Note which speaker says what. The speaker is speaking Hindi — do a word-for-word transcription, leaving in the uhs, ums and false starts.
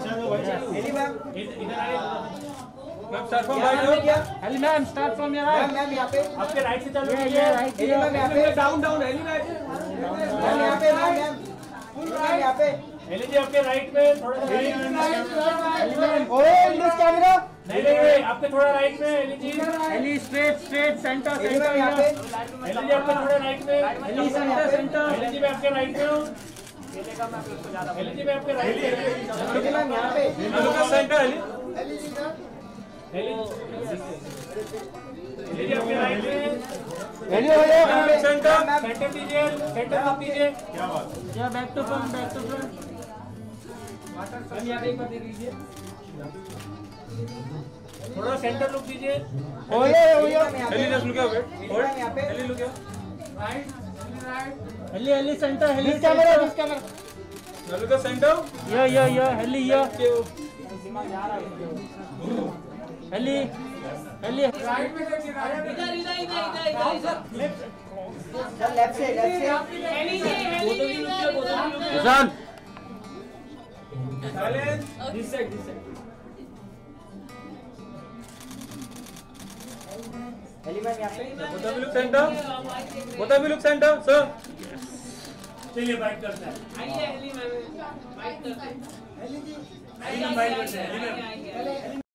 Speaker 1: एली मैम
Speaker 2: इधर आइए
Speaker 3: ma'am start from right.
Speaker 1: Ellie ma'am start from your right. Ma'am यहाँ पे
Speaker 2: आपके राइट से चालू
Speaker 1: ये राइट। एली मैम यहाँ पे
Speaker 3: down down Ellie ma'am
Speaker 1: ma'am यहाँ पे मैम मैम फुल राइट यहाँ पे।
Speaker 2: एली जी आपके राइट में थोड़ा सा
Speaker 1: एली मैम ओए इंग्लिश कैमरा
Speaker 2: नहीं नहीं आपके थोड़ा राइट में एली जी।
Speaker 1: Ellie straight straight centre centre यहाँ पे।
Speaker 2: एली जी आपके थोड़ा राइट में।
Speaker 1: Ellie centre centre.
Speaker 2: एली जी मैं आपके राइट में हूँ। एली जी मैं आपके राइट में।
Speaker 1: एली मैम यहाँ पे
Speaker 3: look at centre Ellie.
Speaker 2: Ellie Ellie जी आपके राइट में।
Speaker 1: एली हो गया
Speaker 3: सेंटर
Speaker 2: सेंटर दीजिए सेंटर मत दीजिए। क्या बात
Speaker 1: या back to front back to front.
Speaker 2: हम यहाँ पे एक बार देख लीजिए थोड़ा सेंटर लुक दीजिए।
Speaker 1: ओए ओए
Speaker 3: Ellie just look at hold
Speaker 1: यहाँ पे
Speaker 3: Ellie look
Speaker 2: right right
Speaker 1: Ellie Ellie centre Ellie camera this camera
Speaker 3: look at centre
Speaker 1: या या या एली या एली एली
Speaker 2: राइट में देखिए इधर इधर इधर इधर लेफ्ट
Speaker 1: लेफ्ट से लेफ्ट से
Speaker 2: एली जी एली जी
Speaker 3: निशान silence
Speaker 2: this side this side.
Speaker 1: Ellie ma'am यहाँ पे
Speaker 3: both of you look centre both of you look centre sir.
Speaker 2: चलिए बाइक करते हैं। आइए एली मैम बाइक करते हैं। एली जी एली मैम बाइक करते हैं। Eli ma'am